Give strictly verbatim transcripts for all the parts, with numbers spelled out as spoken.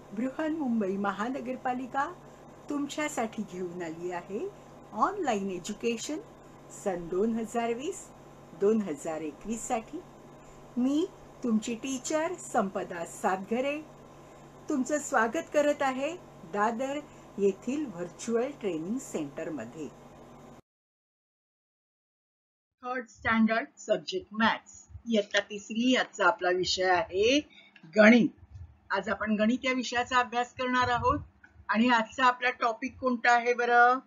बृहन्मुंबई महानगरपालिका तुमच्यासाठी घेऊन आली आहे ऑनलाईन एज्युकेशन सन दोन हजार वीस दोन हजार एकवीस साठी. मी तुमची टीचर संपदा सातघरे तुमचं स्वागत करत आहे दादर येथील व्हर्च्युअल ट्रेनिंग सेंटर मध्ये. थर्ड स्टँडर्ड सब्जेक्ट मॅथ्स इयत्ता तिसरी याचा आपला विषय आहे गणित. आज आपण गणित या विषयाचा अभ्यास करणार आहोत आणि आजचा आपला टॉपिक कोणता आहे बरं?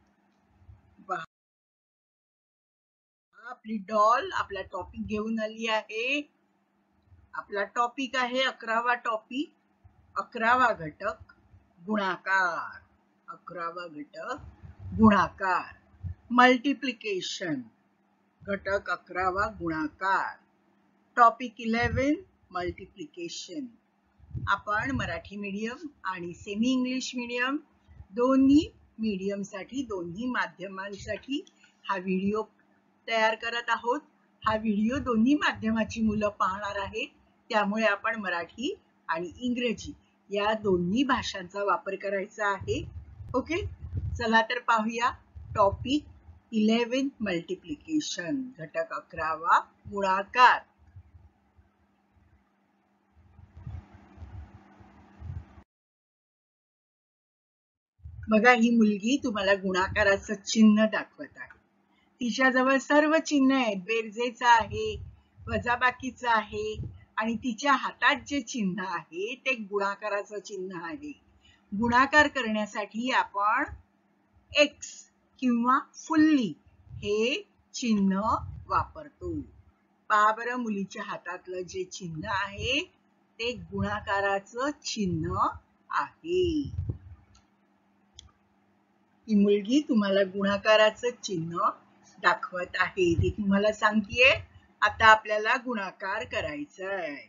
आपली डॉल आपला टॉपिक घेऊन आली आहे. आपला टॉपिक आहे अकरावा टॉपिक, अकरावा घटक गुणाकार. अकरावा घटक गुणाकार, मल्टिप्लिकेशन. घटक अकरावा गुणाकार. Topic eleven multiplication. आपण मराठी मीडियम आणि सेमी इंग्लिश मीडियम दोन्ही मीडियम साठी दोन्ही माध्यमांसाठी हा व्हिडिओ तयार करत आहोत. हा व्हिडिओ दोन्ही माध्यमाची मुलं पाहणार आहेत, त्यामुळे आपण मराठी आणि इंग्रजी या दोन्ही भाषांचा वापर करायचा आहे. ओके, चला तर पाहूया. टॉपिक इलेव्हन मल्टिप्लिकेशन, घटक अकरावा गुणाकार. बघा, ही मुलगी तुम्हाला गुणाकाराचं चिन्ह दाखवत आहे. तिच्याजवळ सर्व चिन्ह आहेत. बेरजेचं आहे, वजाबाकीचं आहे आणि तिच्या हातात जे चिन्ह आहे ते गुणाकाराचं चिन्ह आहे. गुणाकार करण्यासाठी आपण एक्स किंवा फुल्ली हे चिन्ह वापरतो. पहा बरं, मुलीच्या हातातलं जे चिन्ह आहे ते गुणाकाराचं चिन्ह आहे. ही मुलगी तुम्हाला गुणाकाराचं चिन्ह दाखवत आहे. ती तुम्हाला सांगतेय आता आपल्याला गुणाकार करायचा आहे.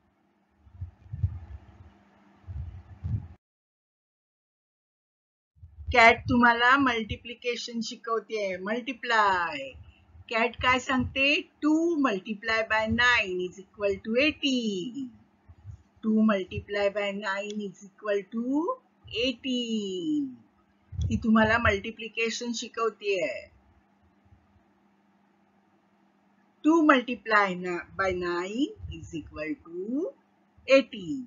कॅट तुम्हाला मल्टिप्लिकेशन शिकवते, मल्टिप्लाय. कॅट काय सांगते? Two multiply by nine is equal to eighty. Two multiply by nine is equal to eighty. ती तुम्हाला मल्टिप्लिकेशन शिकवतेय. Two multiply by nine is equal to eighty.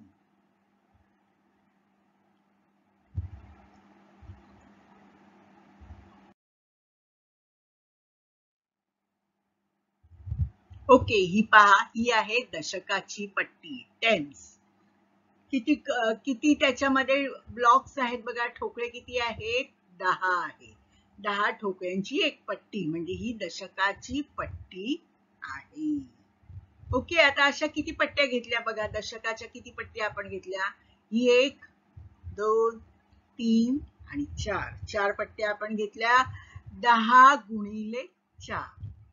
Okay, ही पहा, ही आहे दशकाची पट्टी, टेन्स. किती किती त्याच्यामध्ये ब्लॉक्स आहेत बघा, ठोकळे किती आहेत? दहा आहे. दहा ठोकळ्यांची एक पट्टी म्हणजे ही दशकाची पट्टी आहे. ओके, आता अशा किती पट्ट्या घेतल्या बघा, दशकाच्या किती पट्ट्या आपण घेतल्या? ही एक, दोन, तीन आणि चार. चार पट्ट्या आपण घेतल्या. दहा गुणिले चार.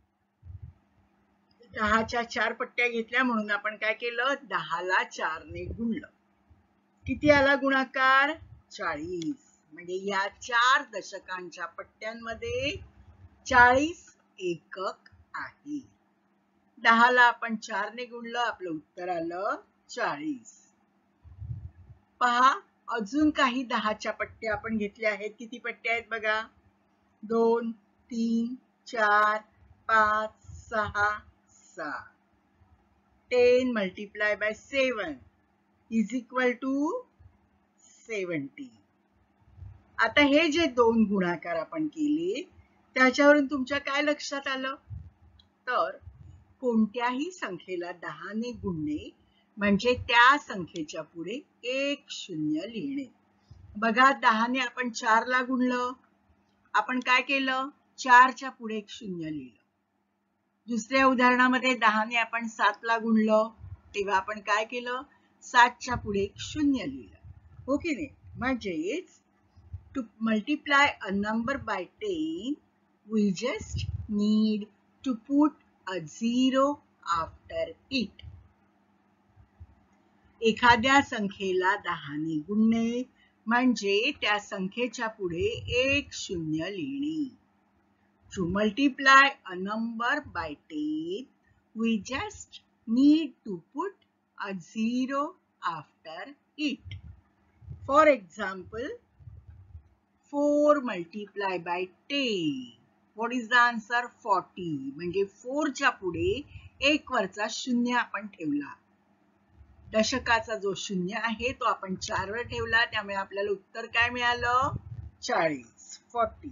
दहाच्या चार पट्ट्या घेतल्या म्हणून आपण काय केलं? दहाला चार ने गुणलं. किती आला गुणाकार? चाळीस. म्हणजे या चार दशकांच्या पट्ट्यांमध्ये चाळीस एकक आहे. दहाला आपण चार ने गुणलं, आपलं उत्तर आलं चाळीस. पहा, अजून काही दहाच्या पट्ट्या आपण घेतल्या आहेत. किती पट्ट्या आहेत बघा? दोन, तीन, चार, पाच, सहा, सात. Ten multiply by seven is equal to seventy. आता हे जे दोन गुणाकार आपण केले त्याच्यावरून तुमच्या काय लक्षात आलं? तर कोणत्याही संख्येला दहाने गुणणे म्हणजे त्या संख्येच्या पुढे एक शून्य लिहिणे. बघा, दहाने आपण चारला गुणलं, आपण काय केलं? चारच्या पुढे एक शून्य लिहिलं. दुसऱ्या उदाहरणामध्ये दहाने आपण सातला गुणलं, तेव्हा आपण काय केलं? सातच्या पुढे एक शून्य लिहिलं. ओके नाही? म्हणजेच to multiply a number by ten, we just need to put a zero after it. एखाद्या संख्येला दहाने गुणणे म्हणजे त्या संख्येच्या पुढे एक शून्य लिहिणे. To multiply a number by ten, we just need to put a zero after it. For example, four multiplied by ten. What is the answer? forty. म्हणजे four च्या पुढे एक वरचा शून्य आपण ठेवला. दशकाचा जो शून्य आहे तो आपण चार वर ठेवला, त्यामुळे आपल्याला उत्तर काय मिळालं? चाळीस. forty.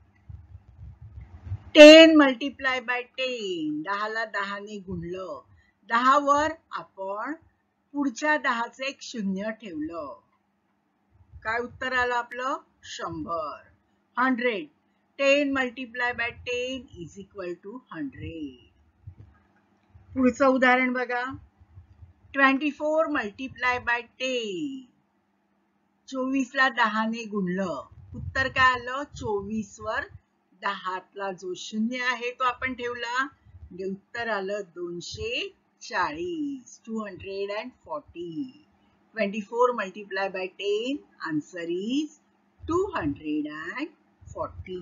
ten multiply by ten. दहाला दहाने गुणलं. दहा वर आपण पुढच्या दहाचं एक शून्य ठेवलं. काय उत्तर आलं आपलं? शंभर. hundred. ten multiply by ten is equal to hundred. पुढचं उदाहरण बघा. twenty-four multiply by ten. चोवीस ला दहाने गुणलं. उत्तर काय आलं? चोवीस वर दहातला जो शून्य आहे तो आपण ठेवला. म्हणजे उत्तर आलं दोनशे चाळीस. two hundred forty. twenty-four multiplied by ten, answer is two hundred forty.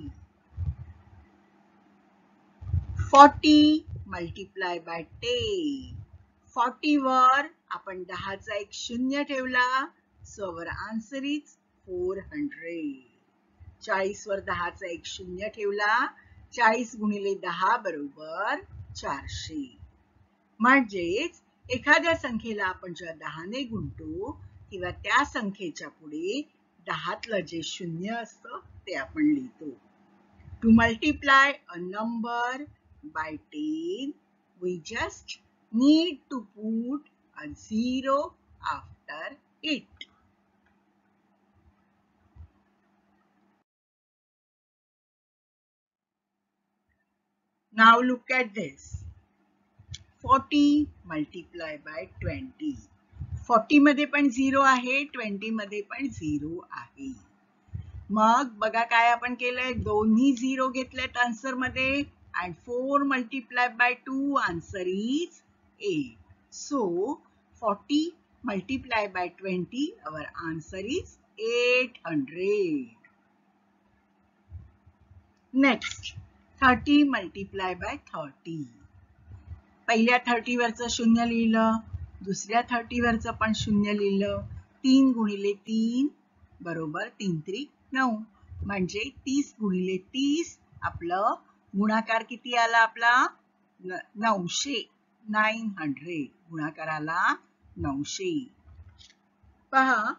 forty multiplied by ten. forty वर आपण दहाचा एक शून्य ठेवला. So our answer is four hundred. चाळीस वर दहाचा एक शून्य ठेवला. चाळीस गुणिले दहा बरोबर चारशे. म्हणजेच एखाद्या संख्येला आपण जेव्हा दहाने गुणतो किंवा त्या संख्येच्या पुढे दहातलं जे शून्य असतं ते आपण लिहितो. To multiply a number by ten, we just need to put a zero after it. Now look at this. forty multiplied by twenty. forty मध्ये पण झिरो आहे, twenty मध्ये पण झिरो आहे. मग बघा काय आपण केलंय, दोन्ही झिरो घेतलेत आन्सर मध्ये. and four multiplied by two, answer is eight. So forty multiplied by twenty, our answer is eight hundred. Next, thirty multiplied by thirty. पहिल्या thirty वरचं शून्य लिहिलं, दुसऱ्या thirty वरचं पण शून्य लिहिलं. तीन गुणिले तीन बरोबर तीन त्रिक नऊ. म्हणजे तीस गुणिले तीस आपलं गुणाकार किती आला आपला? नऊशे. Nine hundred. गुणाकार आला नऊशे. पहा,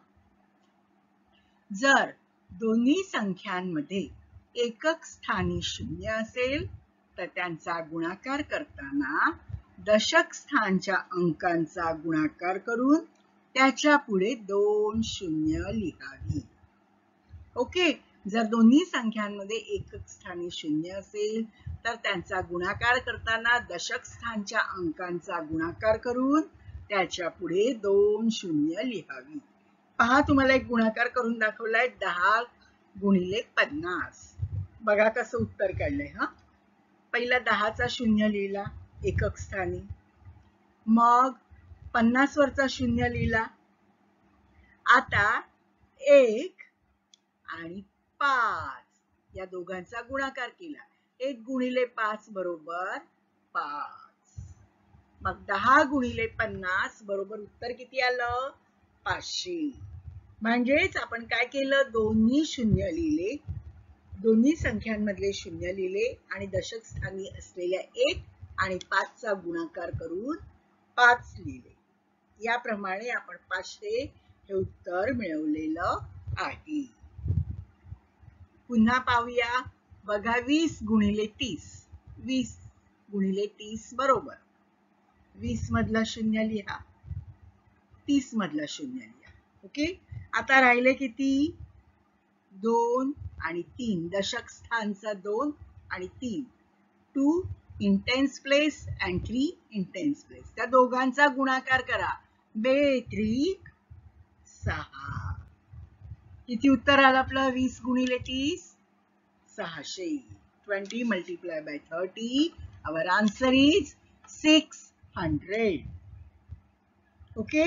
जर दोन्ही संख्यांमध्ये एकक स्थानी शून्य असेल तर त्यांचा गुणाकार करताना दशक स्थानच्या अंकांचा गुणाकार करून त्याच्या पुढे दोन शून्य लिहावी. ओके. जर दोन्ही संख्यांमध्ये एकक स्थानी शून्य असेल तर त्यांचा गुणाकार करताना दशक स्थानच्या अंकांचा गुणाकार करून त्याच्या पुढे दोन शून्य लिहावी. पहा, तुम्हाला एक गुणाकार करून दाखवलाय. दहा गुणिले पन्नास. बघा कसं उत्तर काढलंय. हा, पहिला दहाचा शून्य लिहिला एकक स्थानी, मग पन्नास वरचा शून्य लिहिला. आता एक आणि पाच या दोघांचा गुणाकार केला. एक गुणिले पाच बरोबर पाच. मग दहा गुणिले पन्नास बरोबर उत्तर किती आलं? पाचशे. म्हणजेच आपण काय केलं, दोन्ही शून्य लिहिले, दोन्ही संख्यांमधले शून्य लिहिले आणि दशक स्थानी असलेल्या एक आणि पाचचा गुणाकार करून पाच लिहिले. याप्रमाणे आपण पाचशे हे उत्तर मिळवलेलं आहे. पुन्हा पाहूया. बघा, वीस गुणिले तीस. वीस गुणिले तीस बरोबर वीस मधला शून्य लिहा, तीस मधला शून्य लिहा. ओके. आता राहिले किती? दोन आणि तीन. दशक स्थानचा दोन आणि तीन. Two in tens place and three in tens place. त्या दोघांचा गुणाकार करा. बेत्रिक सहा. किती उत्तर आलं आपलं? वीस गुणिले तीस सहाशे. Twenty multiplied by thirty, our answer is six hundred. Okay.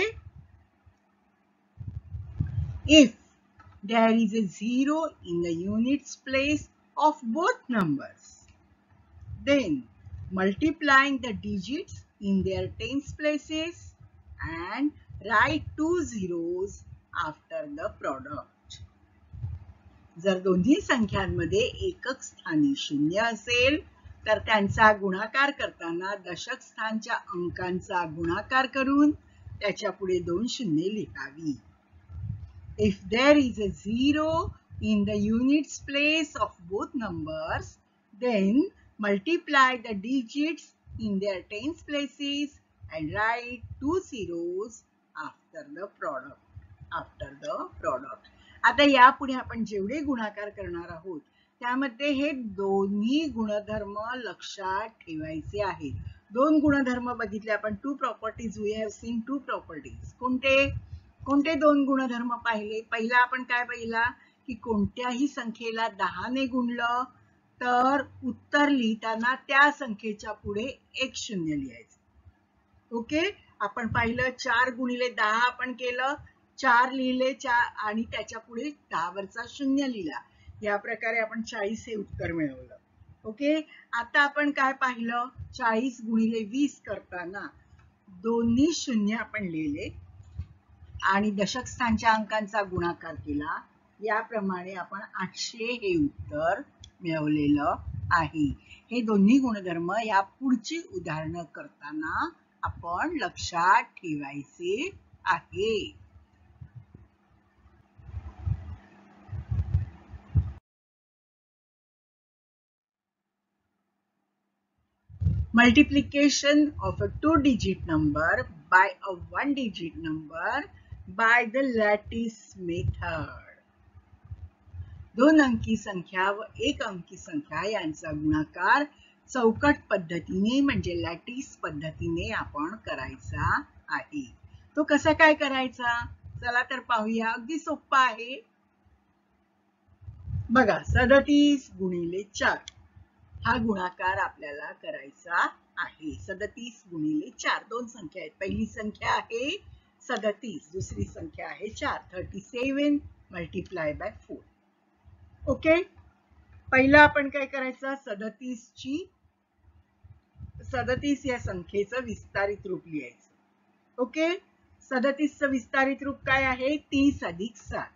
If there is a zero in the units place of both numbers, then multiplying the digits in their tens places and write two zeros after the product. जर दोन्ही संख्यांमध्ये एकक स्थानी शून्य असेल तर त्यांचा गुणाकार करताना दशक स्थानच्या अंकांचा गुणाकार करून त्याच्या पुढे दोन शून्य लिहावी. If there is a zero in the units place of both numbers, then multiply the digits in their tens places and write two zeros after the product. After the product. आता यापुढे आपण जेवढे गुणाकार करणार आहोत त्यामध्ये हे दोन्ही गुणधर्म लक्षात ठेवायचे आहेत. दोन गुणधर्म बघितले आपण. Two properties. We have seen two properties. कोणते कोणते दोन गुणधर्म पाहिले? पहिला आपण काय पाहिला की कोणत्याही संख्येला दहाने गुणलं तर उत्तर लिहिताना त्या संख्येच्या पुढे एक शून्य लिहायचं. ओके. आपण पाहिलं चार गुणिले दहा आपण केलं. चार लिहिले चार आणि त्याच्या पुढे दहा वरचा शून्य लिहिला. या प्रकारे आपण चाळीस हे उत्तर मिळवलं. ओके. आता आपण काय पाहिलं? चाळीस गुणिले वीस करताना दोन्ही शून्य आपण लिहिले आणि दशक स्थानच्या अंकांचा गुणाकार केला. याप्रमाणे आपण आठशे हे उत्तर मिळवलेलं आहे. हे दोन्ही गुणधर्म या पुढची उदाहरणं करताना आपण लक्षात ठेवायचे आहे. Multiplication of a two-digit number by a one-digit number by the lattice method. दोन अंकी संख्या व एक अंकी संख्या यांचा गुणाकार चौकट पद्धतीने म्हणजे लॅटिस पद्धतीने आपण करायचा आहे. तो कसा काय करायचा? चला तर पाहूया. अगदी सोपा आहे. बघा, सदतीस गुणिले चार हा गुणाकार आपल्याला करायचा आहे. सदतीस गुणिले चार. दोन संख्या आहेत. पहिली संख्या आहे सदतीस, दुसरी संख्या आहे चार. Thirty seven multiply by four. Okay. पहिला आपण काय करायचं? सदतीस ची सदतीस या संख्येचं विस्तारित रूप लिहायचं. ओके. सदतीसचं विस्तारित रूप काय आहे? तीस अधिक सात.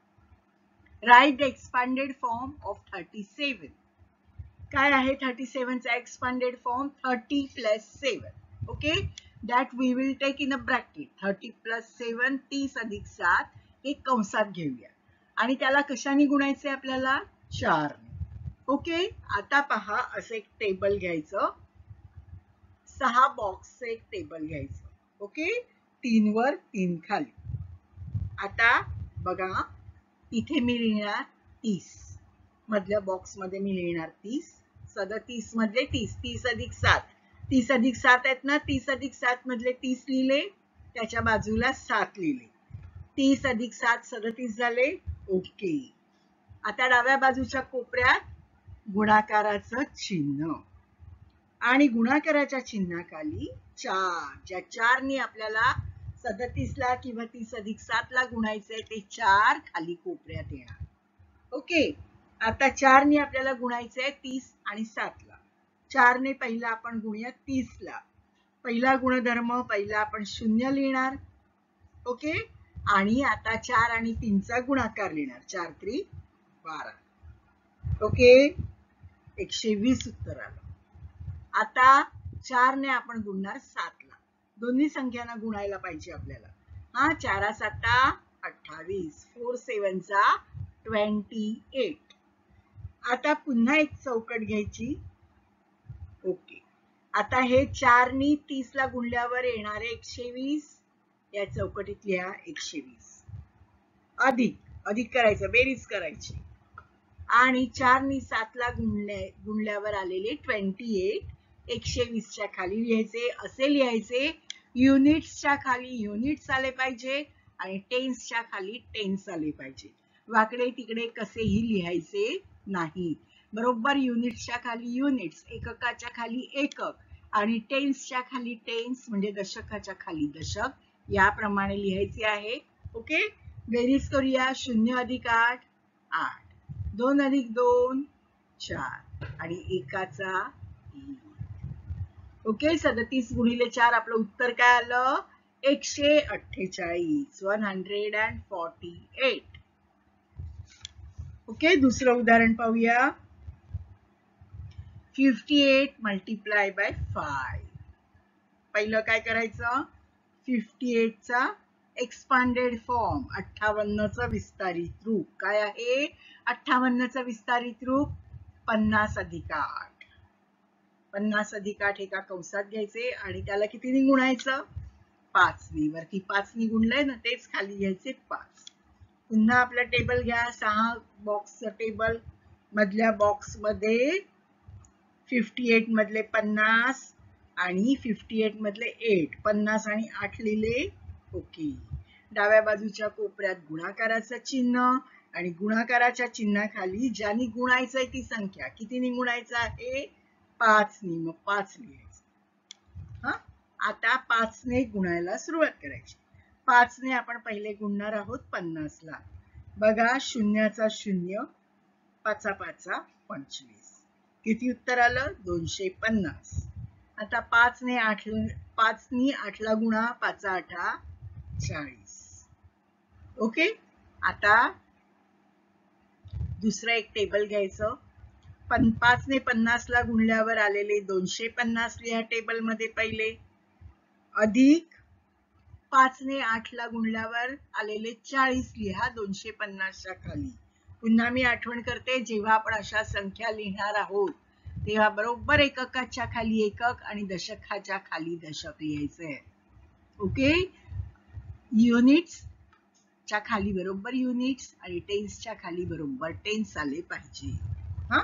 Write the expanded form of thirty seven. काय आहे थर्टी सेवन चा expanded form? Thirty plus seven. Okay. That we will take in a bracket. Thirty plus seven, तीस अधिक सात हे कंसात घेऊया आणि त्याला कशाने गुणायचे आपल्याला? चार. ओके. आता पहा, असं एक टेबल घ्यायचं. सहा बॉक्सचं एक टेबल घ्यायचं. ओके. तीन वर तीन खाली. आता बघा, इथे मी लिहिणार तीस. मधल्या बॉक्स मध्ये मी लिहिणार तीस. सदतीस मधले तीस. तीस अधिक सात. तीस अधिक सात आहेत ना. तीस अधिक सात मधले तीस लिहिले, त्याच्या बाजूला सात लिहिले. तीस अधिक सात सदतीस झाले. ओके. आता डाव्या बाजूच्या कोपऱ्यात गुणाकाराचं चिन्ह आणि गुणाकाराच्या चिन्हाखाली चार. ज्या चारने आपल्याला सदतीस ला किंवा तीस अधिक सात ला गुणायचंय ते चार खाली कोपऱ्यात येणार. ओके. आता चारने आपल्याला गुणायचंय तीस आणि सात ला. चारने पहिला आपण गुणूया तीस ला. पहिला गुणधर्म पहिला आपण शून्य लिहिणार. ओके. आणि आता चार आणि तीनचा गुणाकार लिहिणार. चार त्रिक बारा. ओके. एकशे वीस उत्तर आलं. आता चार ने आपण गुणणार सात ला. दोन्ही संख्यांना गुणायला पाहिजे आपल्याला. हा चारा साता अठ्ठावीस. फोर सेवनचा ट्वेंटी एट. आता पुन्हा एक चौकट घ्यायची. ओके. आता हे चार नी तीस ला गुणल्यावर येणारे एकशे वीस या चौकटीत लिहा एकशे वीस. अधिक अधिक करायचं, बेरीज करायची. आणि चार नी सात ला गुणले गुणल्यावर आलेले ट्वेंटी एट एकशे वीसच्या खाली लिहायचे. असे लिहायचे युनिट्सच्या खाली युनिट्स आले पाहिजे आणि टेन्सच्या खाली टेन्स आले पाहिजे. वाकडे तिकडे कसेही लिहायचे नाही. बरोबर युनिट्सच्या खाली युनिट्स, एककाच्या खाली एकक आणि टेन्सच्या खाली टेन्स म्हणजे दशकाच्या खाली दशक याप्रमाणे लिहायचे आहे. ओके. बेरीज करूया. शून्य अधिक आठ आठ. दोन अधिक दोन चार आणि एकाचा एक. ओके. सदतीस गुणिले चार आपलं उत्तर काय आलं? एकशे अठ्ठेचाळीस one hundred and forty eight. Okay, दुसरं उदाहरण पाहूया. Fifty eight multiply by five. पहिलं काय करायचं, फिफ्टी एट चा एक्सपांडेड फॉर्म, अठ्ठावन्नचं विस्तारित रूप. काय आहे अठ्ठावन्नचं विस्तारित रूप? पन्नास अधिक आठ. पन्नास अधिक आठ एका कंसात घ्यायचे आणि त्याला कितीने गुणायचं? पाचनी. वरती पाचनी गुणलंय ना, तेच खाली घ्यायचे पाच. पुन्हा आपलं टेबल घ्या, सहा बॉक्सचं टेबल. मधल्या बॉक्स मध्ये फिफ्टी एट मधले पन्नास आणि फिफ्टी एट मधले एट, पन्नास आणि आठ लिहिले. ओके. डाव्या बाजूच्या कोपऱ्यात गुणाकाराचं चिन्ह आणि गुणाकाराच्या चिन्हाखाली ज्यानी गुणायचंय ती संख्या कितीने गुणायचं आहे? पाचनी. मग पाच लिहायचं. हा, आता पाचने गुणायला सुरुवात करायची. पाचने आपण पहिले गुणणार आहोत पन्नासला. बघा, शून्याचा शून्य, पाचा पाचा पंचवीस. किती उत्तर आलं? दोनशे पन्नास. आता पाचने आठ पाचनी आठला गुणा, पाचा आठा चाळीस. ओके. आता दुसरं एक टेबल घ्यायचं. पण पाचने पन्नासला गुणल्यावर आलेले दोनशे पन्नास लिहा टेबल मध्ये पहिले, अधिक पाचने आठला गुणल्यावर आलेले चाळीस लिहा दोनशे पन्नासच्या खाली. पुन्हा मी आठवण करते, जेव्हा आपण अशा संख्या लिहिणार आहोत तेव्हा बरोबर एककाच्या खाली एकक आणि दशकाच्या खाली दशक लिहायचंय. ओके. युनिट्स च्या खाली बरोबर युनिट्स आणि टेन्सच्या खाली बरोबर टेन्स आले पाहिजे. हा,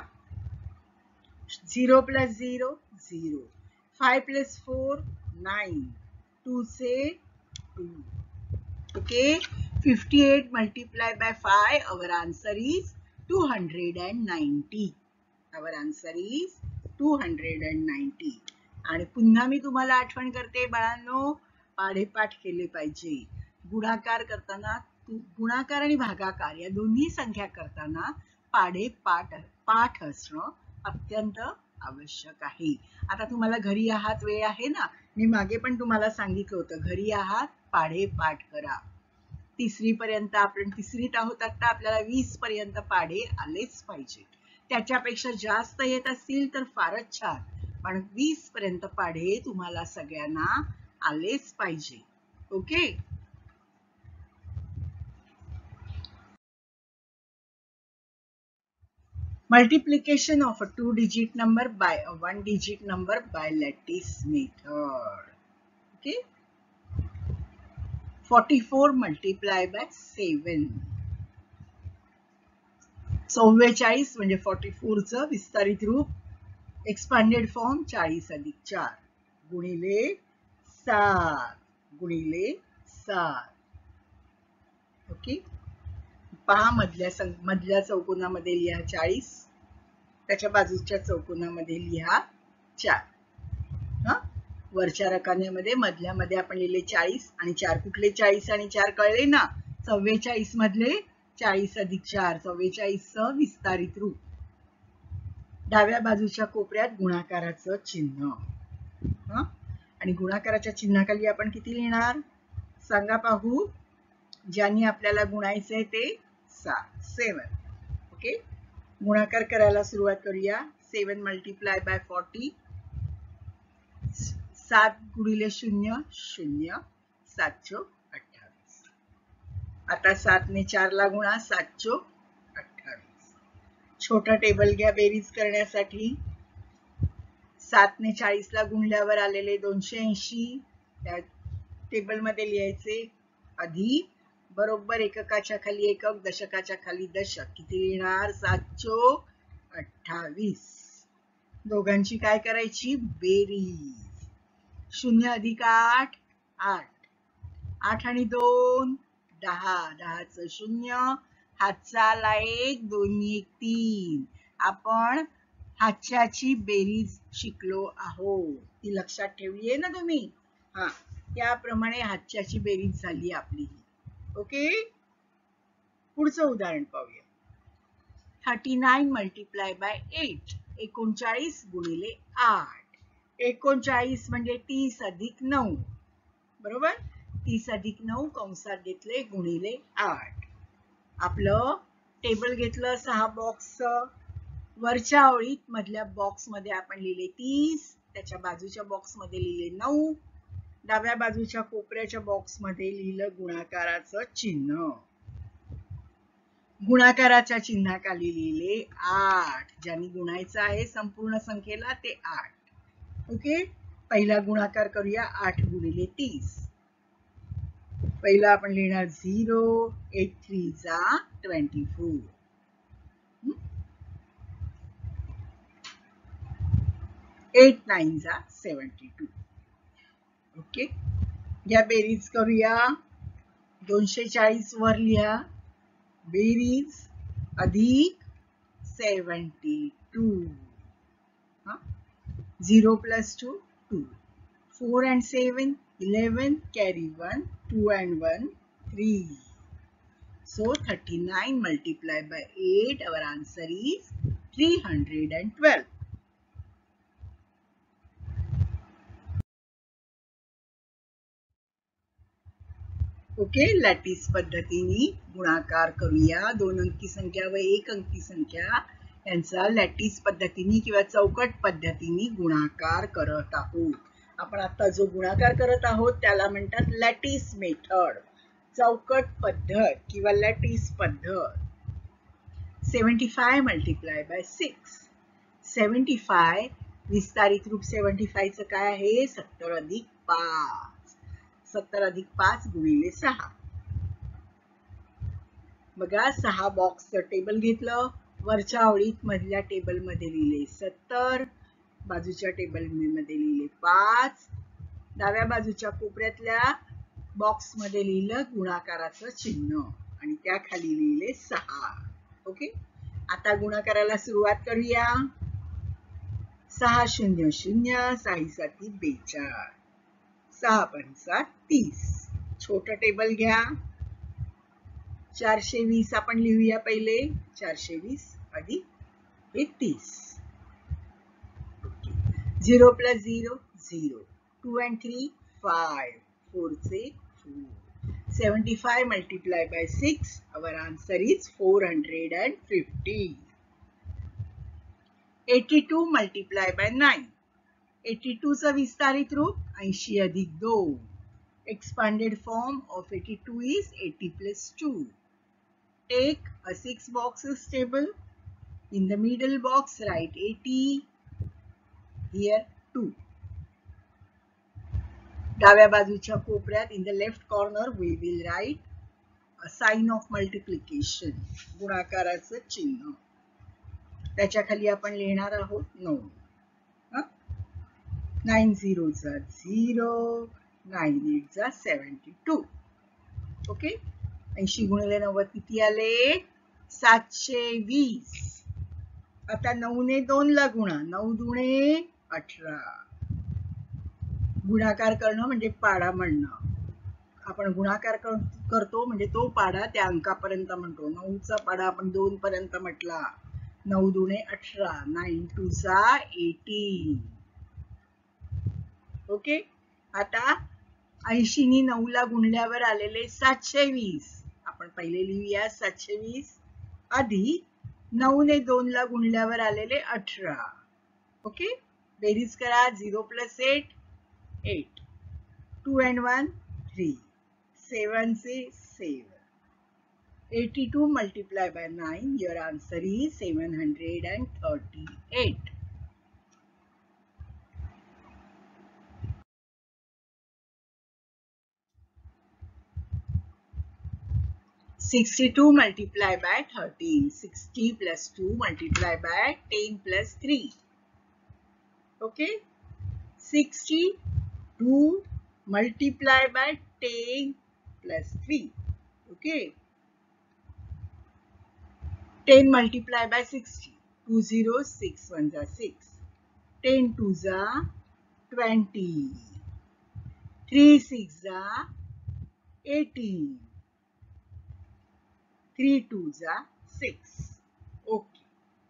zero plus zero zero, five plus four nine, two से two. Okay. Fifty eight multiplied by five, our answer is two hundred ninety. Our answer is two hundred ninety. आणि पुन्हा मी तुम्हाला आठवण करते बाळांनो, पाढेपाठ केले पाहिजे. गुणाकार करताना, गुणाकार आणि भागाकार या दोन्ही संख्या करताना पाढेपाठ पाठ असणं अत्यंत आवश्यक आहे. आता तुम्हाला घरी आहात, वेळ आहे ना, मी मागे पण तुम्हाला सांगितलं होतं, घरी आहात पाढेपाठ करा. तिसरी पर्यंत आपण तिसरीत आहोत आता, आपल्याला वीस पर्यंत पाढे आलेच पाहिजे. त्याच्यापेक्षा जास्त येत असतील तर फारच छान, पण वीस पर्यंत पाढे तुम्हाला सगळ्यांना आलेच पाहिजे. Okay. Multiplication of a two digit number by a one digit number by lattice method. Okay. forty-four multiplied by seven. चव्वेचाळीस म्हणजे forty-four चं विस्तारित रूप, एक्सपांडेड फॉर्म चाळीस अधिक चार गुणिले सात गुणिले सात. ओके. पहा, मधल्या मधल्या चौकोनामध्ये लिहा चाळीस, त्याच्या बाजूच्या चौकोनामध्ये लिहा चार. हा, वरच्या रकान्यामध्ये मधल्यामध्ये आपण लिहिले चाळीस आणि चार. कुठले चाळीस आणि चार कळले ना? चव्वेचाळीस मधले चाळीस अधिक चार, चव्वेचाळीस चं विस्तारित रूप. डाव्या बाजूच्या कोपऱ्यात गुणाकाराचं चिन्ह. हा, आणि गुणाकाराच्या चिन्हाखाली आपण किती लिहिणार सांगा पाहू? ज्यांनी आपल्याला गुणायचंय ते सात, सेवन. ओके. गुणाकार करायला सुरुवात करूया. सेवन मल्टिप्लाय बाय फोर्टी, सात गुणिले शून्य शून्य, सात चोक अठ्ठावीस. आता सात ने चार ला गुणा, सात चोक अठ्ठावीस. छोटा टेबल घ्या बेरीज करण्यासाठी. सात ने चाळीस ला गुणल्यावर आलेले दोनशे ऐंशी त्या टेबल मध्ये लिहायचे, अधिक बरोबर एककाच्या खाली एकक, दशकाच्या खाली दशक. किती लिहिणार? सात चोक अठ्ठावीस. दोघांची काय करायची? बेरीज. शून्य अधिक आठ आठ, आठ आणि दोन दहा, दहाच शून्य, हातचा आला एक, दोन एक तीन. आपण हातच्याची बेरीज शिकलो आहोत, ती लक्षात ठेवली आहे ना तुम्ही? हा, त्याप्रमाणे हातच्याची बेरीज झाली आपली. ओके. पुढचं उदाहरण पाहूया. Thirty nine multiply by eight, एकोणचाळीस गुणिले आठ. एकोणचाळीस म्हणजे तीस अधिक नऊ, बरोबर. तीस अधिक नऊ कंसात घेतले गुणिले आठ. आपलं टेबल घेतलं सहा बॉक्स. वरच्या ओळीत मधल्या बॉक्स मध्ये आपण लिहिले तीस, त्याच्या बाजूच्या बॉक्स मध्ये लिहिले नऊ, डाव्या बाजूच्या कोपऱ्याच्या बॉक्स मध्ये लिहिलं गुणाकाराचं चिन्ह. गुणाकाराच्या चिन्हाखाली लिहिले आठ. ज्यांनी गुणायचं आहे संपूर्ण संख्येला ते आठ. ओके, पहिला गुणाकार करूया. आठ गुणिले तीस. पहिला आपण लिहिणार झिरो. एट थ्री जा ट्वेंटी फोर. एट नाईन जा सेवन्टी टू. ओके, या बेरीज करूया. दोनशे चाळीस वर लिहा. बेरीज अधिक seventy two. Zero plus two two. Four and seven, eleven, carry one, two and one, three. So thirty-nine multiplied by eight, our answer is three hundred twelve. Okay, lattice पद्धतीने गुणाकार करूया. दोन अंकी संख्या व एक अंकी संख्या यांचा लॅटिस पद्धतीने किंवा चौकट पद्धतीने गुणाकार करत आहोत. आपण आता जो गुणाकार करत आहोत त्याला म्हणतात लॅटिस मेथड, चौकट पद्धत किंवा लॅटिस पद्धत. Seventy five multiply by six. Seventy five विस्तारित रूप सेव्हन्टी फाय चं काय आहे? सत्तर अधिक पाच. सत्तर अधिक पाच गुणिले सहा. बघा, सहा बॉक्सचं टेबल घेतलं. वरच्या ओळीत मधल्या टेबल मध्ये लिहिले सत्तर, बाजूच्या टेबल मध्ये लिहिले पाच, डाव्या बाजूच्या कोपऱ्यातल्या बॉक्स मध्ये लिहिलं गुणाकाराचं चिन्ह आणि त्याखाली लिहिले सहा. ओके, आता गुणाकाराला सुरुवात करूया. सहा शून्य शून्य, सहा साती बेचाळ, सहा पंचा तीस. छोट टेबल घ्या. चारशे वीस आपण लिहूया पहिले. चारशे वीस अधिक हे तीस. Zero plus zero zero. Two and three five. Four चे four. Seventy five multiply by six. Our answer is four hundred and fifty. Eighty two multiply by nine. Eighty two चं विस्तारित रूप ऐंशी अधिक दोन. Expanded form of eighty-two is eighty plus two. Take a six boxes table. In the middle box write eighty. Here two. डाव्या बाजूच्या कोपऱ्यात in the left corner we will write a sign of multiplication. गुणाकाराचं चिन्ह. त्याच्या खाली आपण लिहिणार आहोत नऊ. नाइन झिरो चा झिरो. नाइन एट जा सेव्हन्टी टू. ओके, ऐंशी गुणिले नव्वद किती आले? सातशे वीस. आता नऊ ने दोन ला गुणा. नऊ दुणे अठरा. गुणाकार करणं म्हणजे पाडा म्हणणं. आपण गुणाकार करतो म्हणजे तो पाडा त्या अंकापर्यंत म्हणतो. नऊचा पाडा आपण दोन पर्यंत म्हटला. नऊ दुणे अठरा. नाइन टू जा एटीन. ओके, आता ऐंशी नी नऊ ला गुणल्यावर आलेले सातशे वीस. आपण पहिले लिहूया सातशे वीस अधिक नऊ ने दोन ला गुणल्यावर आलेले अठरा. ओके, बेरीज करा. Zero plus eight eight. Two and one three. Seven से seven. Eighty two multiply by nine. Your answer is seven hundred and thirty eight. sixty-two multiply by thirteen. sixty plus two multiply by ten plus three. Okay, sixty-two multiply by ten plus three. Okay, ten multiply by sixty. Two zeros, six ones are six. ten twos are twenty. Three six are eighteen. Three twos are six. Okay.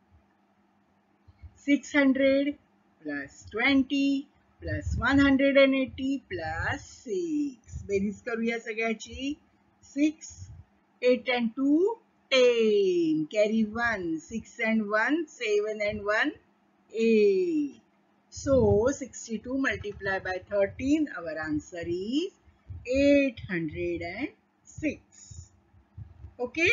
Six hundred plus twenty plus one hundred and eighty plus six. बेरीज करूया सगळ्याची. Six, eight and two, ten. Carry one. Six and one, seven and one, eight. So sixty-two multiplied by thirteen, our answer is eight hundred six. Okay?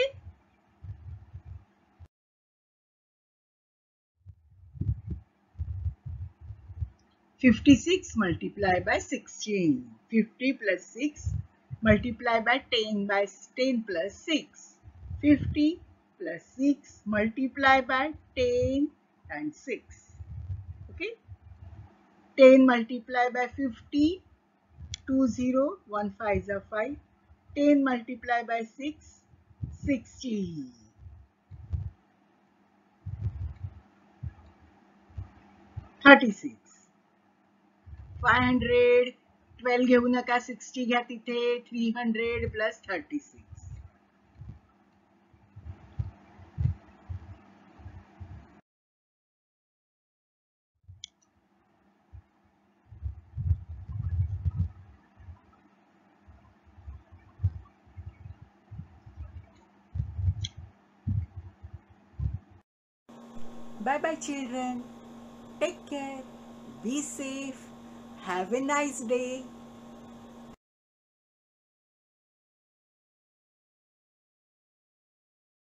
fifty-six multiplied by sixteen. fifty plus six multiplied by ten by ten plus six. fifty plus six multiplied by ten and six. Okay? ten multiplied by fifty. two zero, one five is five. ten multiplied by six. sixty. thirty-six. five hundred. twelve घेऊ नका, sixty घ्या तिथे. three hundred plus thirty-six. Bye bye children. Take care. Be safe. Have a nice day.